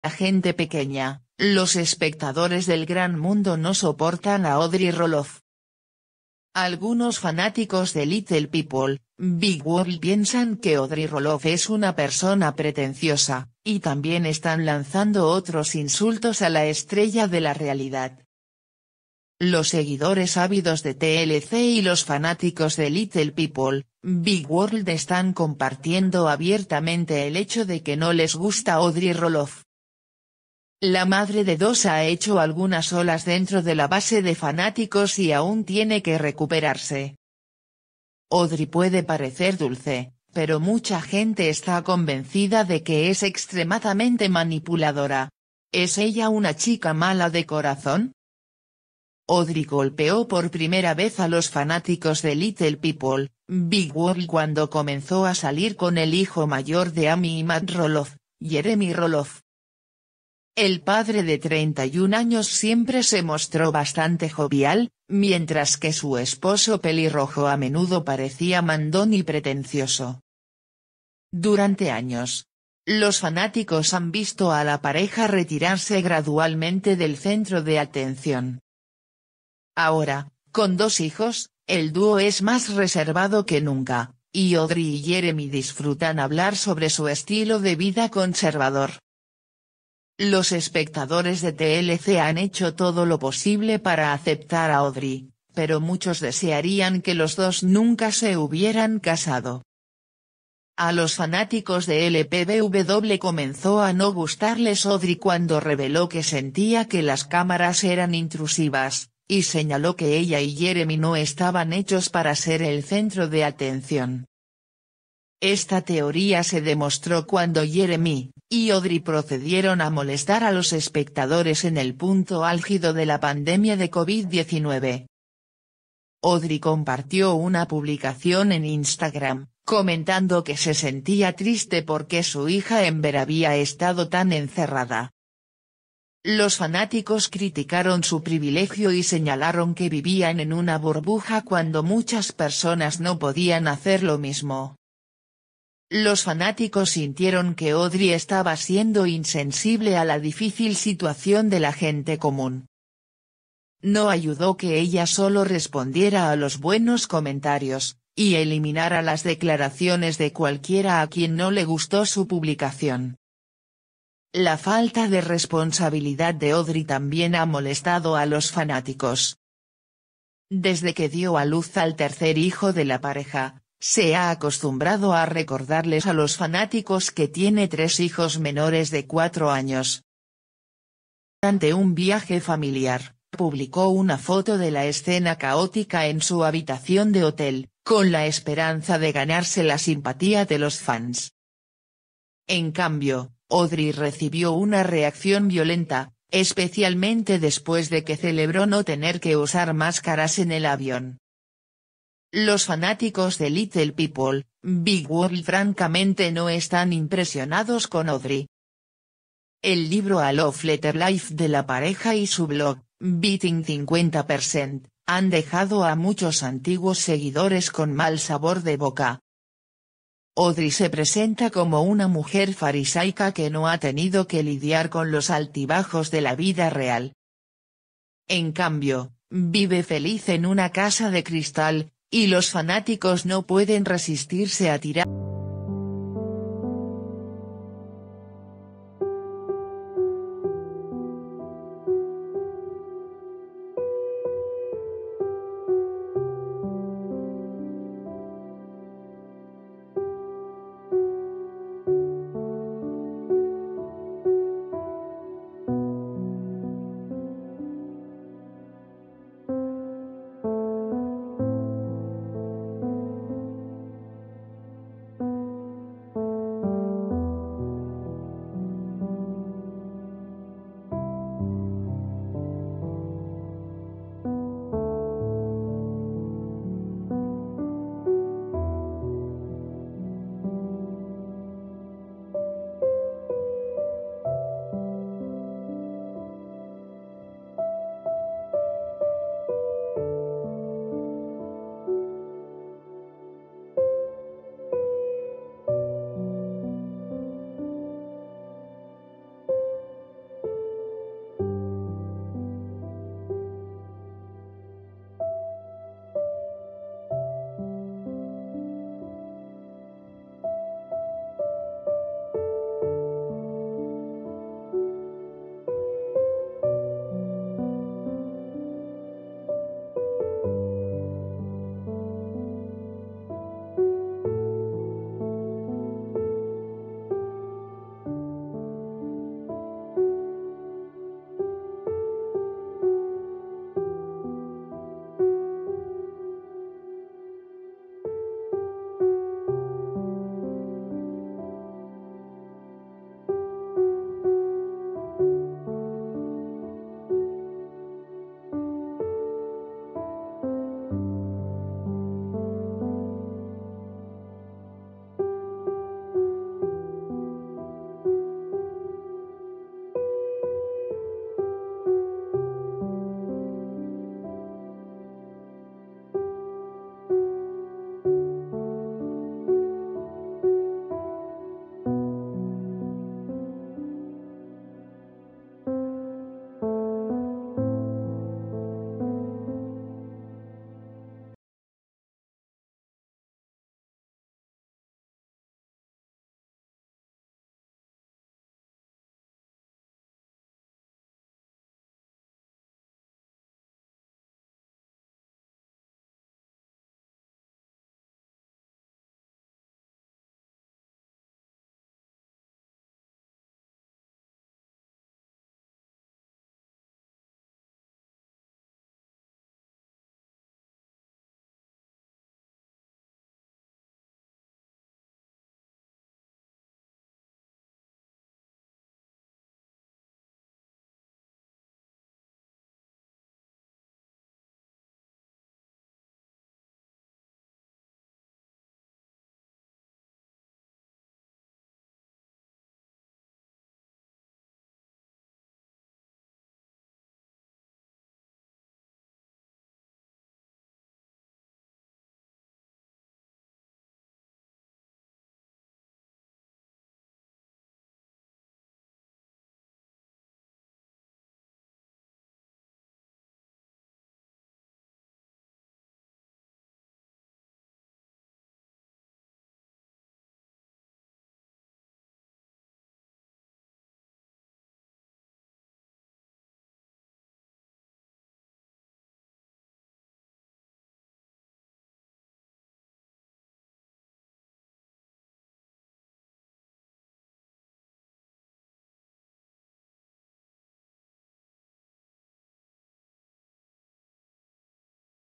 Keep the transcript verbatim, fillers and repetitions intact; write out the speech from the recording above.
La gente pequeña, los espectadores del gran mundo no soportan a Audrey Roloff. Algunos fanáticos de Little People, Big World piensan que Audrey Roloff es una persona pretenciosa, y también están lanzando otros insultos a la estrella de la realidad. Los seguidores ávidos de T L C y los fanáticos de Little People, Big World están compartiendo abiertamente el hecho de que no les gusta Audrey Roloff. La madre de dos ha hecho algunas olas dentro de la base de fanáticos y aún tiene que recuperarse. Audrey puede parecer dulce, pero mucha gente está convencida de que es extremadamente manipuladora. ¿Es ella una chica mala de corazón? Audrey golpeó por primera vez a los fanáticos de Little People, Big World cuando comenzó a salir con el hijo mayor de Amy y Matt Roloff, Jeremy Roloff. El padre de treinta y un años siempre se mostró bastante jovial, mientras que su esposo pelirrojo a menudo parecía mandón y pretencioso. Durante años, los fanáticos han visto a la pareja retirarse gradualmente del centro de atención. Ahora, con dos hijos, el dúo es más reservado que nunca, y Audrey y Jeremy disfrutan hablar sobre su estilo de vida conservador. Los espectadores de T L C han hecho todo lo posible para aceptar a Audrey, pero muchos desearían que los dos nunca se hubieran casado. A los fanáticos de L P B W comenzó a no gustarles Audrey cuando reveló que sentía que las cámaras eran intrusivas, y señaló que ella y Jeremy no estaban hechos para ser el centro de atención. Esta teoría se demostró cuando Jeremy y Audrey procedieron a molestar a los espectadores en el punto álgido de la pandemia de COVID diecinueve. Audrey compartió una publicación en Instagram, comentando que se sentía triste porque su hija Ember había estado tan encerrada. Los fanáticos criticaron su privilegio y señalaron que vivían en una burbuja cuando muchas personas no podían hacer lo mismo. Los fanáticos sintieron que Audrey estaba siendo insensible a la difícil situación de la gente común. No ayudó que ella solo respondiera a los buenos comentarios, y eliminara las declaraciones de cualquiera a quien no le gustó su publicación. La falta de responsabilidad de Audrey también ha molestado a los fanáticos. Desde que dio a luz al tercer hijo de la pareja, se ha acostumbrado a recordarles a los fanáticos que tiene tres hijos menores de cuatro años. Durante un viaje familiar, publicó una foto de la escena caótica en su habitación de hotel, con la esperanza de ganarse la simpatía de los fans. En cambio, Audrey recibió una reacción violenta, especialmente después de que celebró no tener que usar máscaras en el avión. Los fanáticos de Little People, Big World francamente no están impresionados con Audrey. El libro A Love Letter Life de la pareja y su blog, Beating cincuenta por ciento, han dejado a muchos antiguos seguidores con mal sabor de boca. Audrey se presenta como una mujer farisaica que no ha tenido que lidiar con los altibajos de la vida real. En cambio, vive feliz en una casa de cristal, y los fanáticos no pueden resistirse a tirar.